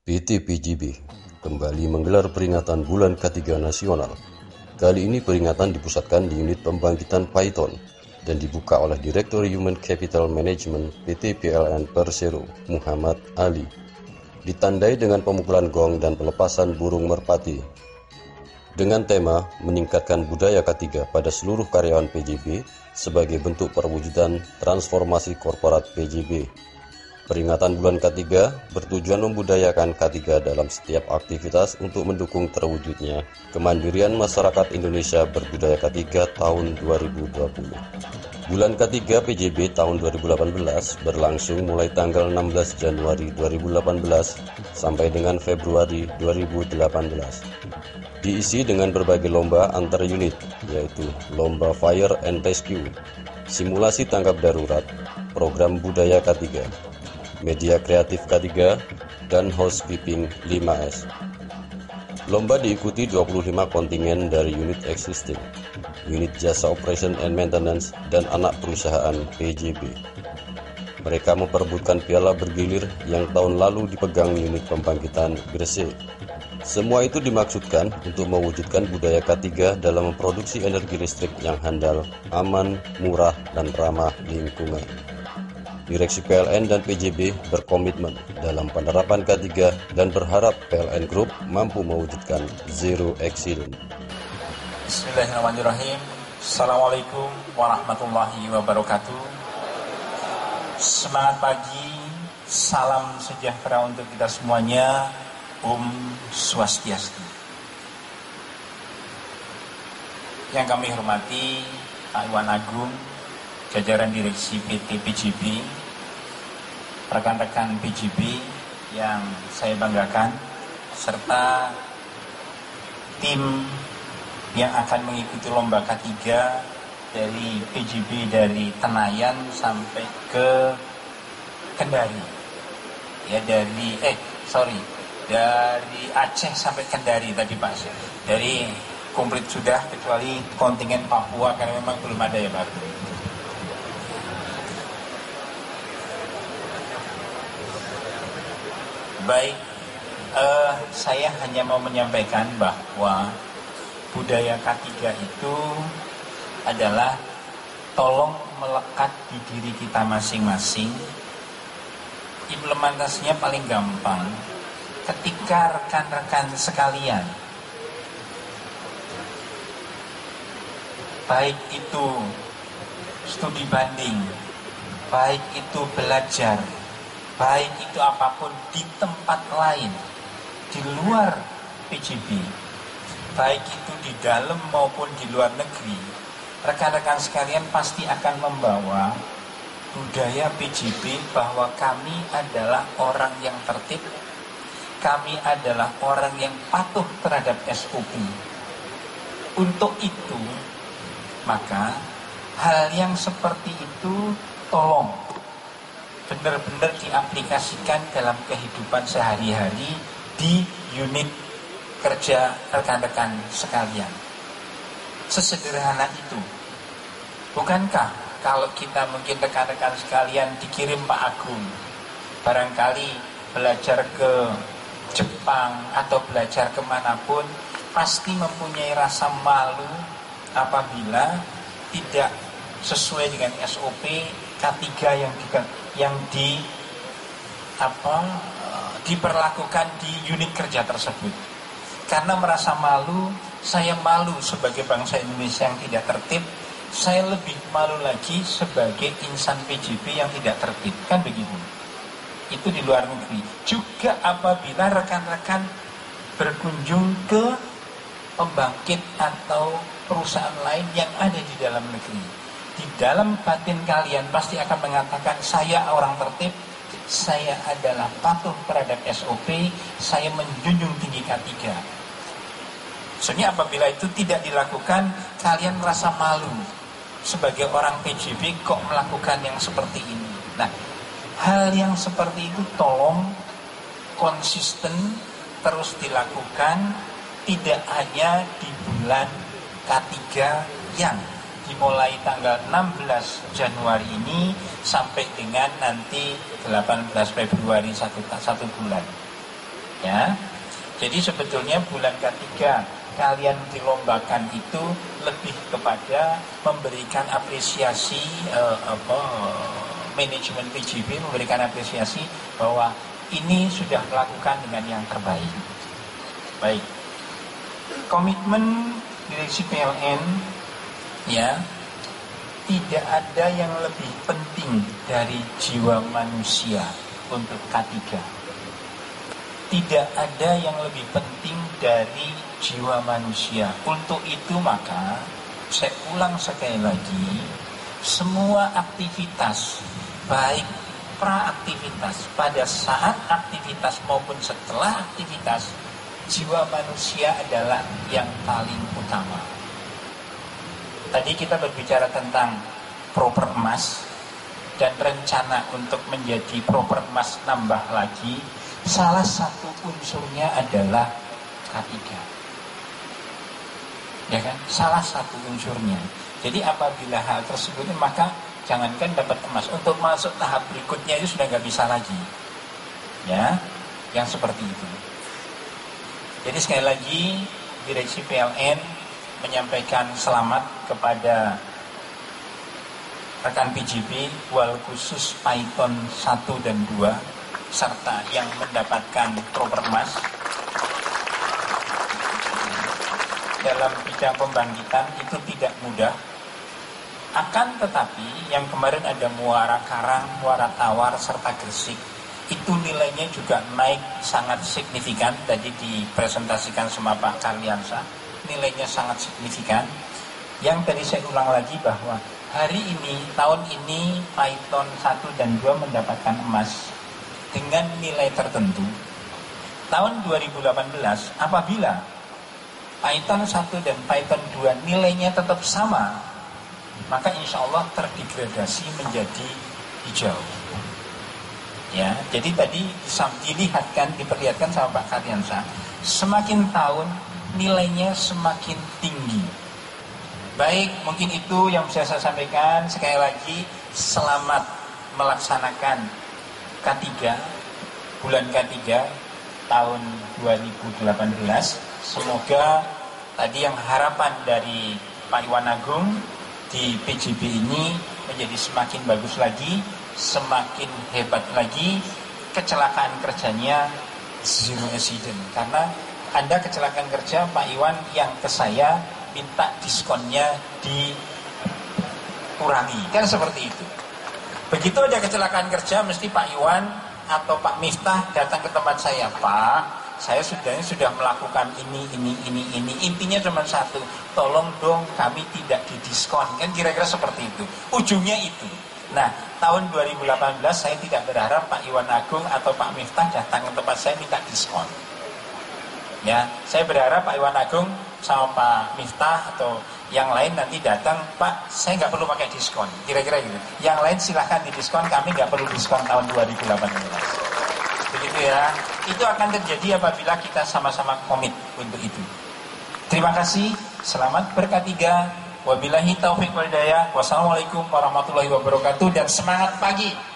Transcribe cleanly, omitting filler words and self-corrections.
PT PJB kembali menggelar peringatan Bulan Ketiga Nasional. Kali ini peringatan dipusatkan di unit pembangkitan Paiton dan dibuka oleh Direktur Human Capital Management PT PLN Persero, Muhammad Ali. Ditandai dengan pemukulan gong dan pelepasan burung merpati. Dengan tema meningkatkan budaya K3 pada seluruh karyawan PJB sebagai bentuk perwujudan transformasi korporat PJB. Peringatan bulan K3 bertujuan membudayakan K3 dalam setiap aktivitas untuk mendukung terwujudnya kemandirian masyarakat Indonesia berbudaya K3 tahun 2020. Bulan K3 PJB tahun 2018 berlangsung mulai tanggal 16 Januari 2018 sampai dengan Februari 2018. Diisi dengan berbagai lomba antar unit, yaitu lomba Fire and Rescue, simulasi tanggap darurat, program budaya K3, media kreatif K3, dan housekeeping 5S. Lomba diikuti 25 kontingen dari unit existing, unit jasa operation and maintenance, dan anak perusahaan PJB. Mereka memperebutkan piala bergilir yang tahun lalu dipegang unit pembangkitan Gresik. Semua itu dimaksudkan untuk mewujudkan budaya K3 dalam memproduksi energi listrik yang handal, aman, murah, dan ramah lingkungan. Direksi PLN dan PJB berkomitmen dalam penerapan K3 dan berharap PLN Group mampu mewujudkan zero accident. Bismillahirrahmanirrahim. Assalamualaikum warahmatullahi wabarakatuh. Semangat pagi, salam sejahtera untuk kita semuanya. Swastiastu. Yang kami hormati Pak Iwan Agung, jajaran direksi PT PJB, rekan-rekan PJB yang saya banggakan, serta tim yang akan mengikuti lomba K3 dari PJB dari Tenayan sampai ke Kendari. Ya dari Aceh sampai Kendari tadi Pak. Dari komplit sudah kecuali kontingen Papua karena memang belum ada ya Pak. Baik, saya hanya mau menyampaikan bahwa budaya K3 itu adalah tolong melekat di diri kita masing-masing. Implementasinya paling gampang ketika rekan-rekan sekalian, baik itu studi banding, baik itu belajar, baik itu apapun di tempat lain di luar PJB, baik itu di dalam maupun di luar negeri, rekan-rekan sekalian pasti akan membawa budaya PJB bahwa kami adalah orang yang tertib, kami adalah orang yang patuh terhadap SOP. Untuk itu, maka hal yang seperti itu tolong benar-benar diaplikasikan dalam kehidupan sehari-hari di unit kerja rekan-rekan sekalian. Sesederhana itu. Bukankah kalau kita mungkin rekan-rekan sekalian dikirim Pak Agung, barangkali belajar ke Jepang atau belajar kemanapun, pasti mempunyai rasa malu apabila tidak sesuai dengan SOP K3 yang diperlakukan di unit kerja tersebut. Karena merasa malu, saya malu sebagai bangsa Indonesia yang tidak tertib, saya lebih malu lagi sebagai insan PJB yang tidak tertib, kan begitu. Itu di luar negeri. Juga apabila rekan-rekan berkunjung ke pembangkit atau perusahaan lain yang ada di dalam negeri, di dalam batin kalian pasti akan mengatakan, saya orang tertib, saya adalah patuh terhadap SOP, saya menjunjung tinggi K3. Soalnya apabila itu tidak dilakukan, kalian merasa malu sebagai orang PJB kok melakukan yang seperti ini. Nah, hal yang seperti itu tolong konsisten terus dilakukan, tidak hanya di bulan K3 yang dimulai tanggal 16 Januari ini sampai dengan nanti 18 Februari satu bulan. Ya, jadi sebetulnya bulan ketiga kalian dilombakan itu lebih kepada memberikan apresiasi manajemen PJB memberikan apresiasi bahwa ini sudah melakukan dengan yang terbaik. Baik. Komitmen direksi PLN ya, tidak ada yang lebih penting dari jiwa manusia untuk K3. Tidak ada yang lebih penting dari jiwa manusia. Untuk itu maka saya ulang sekali lagi, semua aktivitas, baik praaktivitas, pada saat aktivitas maupun setelah aktivitas, jiwa manusia adalah yang paling utama. Tadi kita berbicara tentang proper emas dan rencana untuk menjadi proper emas nambah lagi. Salah satu unsurnya adalah K3. Ya kan? Salah satu unsurnya. Jadi apabila hal tersebut, maka jangankan dapat emas, untuk masuk tahap berikutnya itu sudah nggak bisa lagi. Ya, yang seperti itu. Jadi sekali lagi direksi PLN menyampaikan selamat kepada rekan PJB, wal khusus Python 1 dan 2 serta yang mendapatkan proper emas dalam bidang pembangkitan itu tidak mudah. Akan tetapi yang kemarin ada Muara Karang, Muara Tawar serta Gresik, itu nilainya juga naik sangat signifikan. Tadi dipresentasikan sama Pak Karliansa, nilainya sangat signifikan. Yang tadi saya ulang lagi bahwa hari ini, tahun ini Python 1 dan 2 mendapatkan emas dengan nilai tertentu. Tahun 2018 apabila Python 1 dan Python 2 nilainya tetap sama, maka insya Allah terdegradasi menjadi hijau. Ya, jadi tadi diperlihatkan sama Pak Karliansa, semakin tahun nilainya semakin tinggi. Baik, mungkin itu yang bisa saya sampaikan. Sekali lagi, selamat melaksanakan K3, bulan K3 tahun 2018. Semoga tadi yang harapan dari Pak Iwan Agung di PJB ini menjadi semakin bagus lagi, semakin hebat lagi. Kecelakaan kerjanya zero accident. Karena Anda kecelakaan kerja, Pak Iwan yang ke saya minta diskonnya dikurangi. Kan seperti itu. Begitu ada kecelakaan kerja, mesti Pak Iwan atau Pak Miftah datang ke tempat saya. Pak, saya sudah melakukan ini. Intinya cuma satu, tolong dong kami tidak didiskon. Kan kira-kira seperti itu. Ujungnya itu. Nah, tahun 2018 saya tidak berharap Pak Iwan Agung atau Pak Miftah datang ke tempat saya minta diskon. Ya, saya berharap Pak Iwan Agung sama Pak Miftah atau yang lain nanti datang, Pak, saya nggak perlu pakai diskon, kira-kira gitu. Yang lain silahkan didiskon, kami nggak perlu diskon tahun 2018. Begitu ya. Itu akan terjadi apabila kita sama-sama komit untuk itu. Terima kasih, selamat ber-K3. Wabillahi taufiq wal hidayah. Wassalamualaikum warahmatullahi wabarakatuh dan semangat pagi.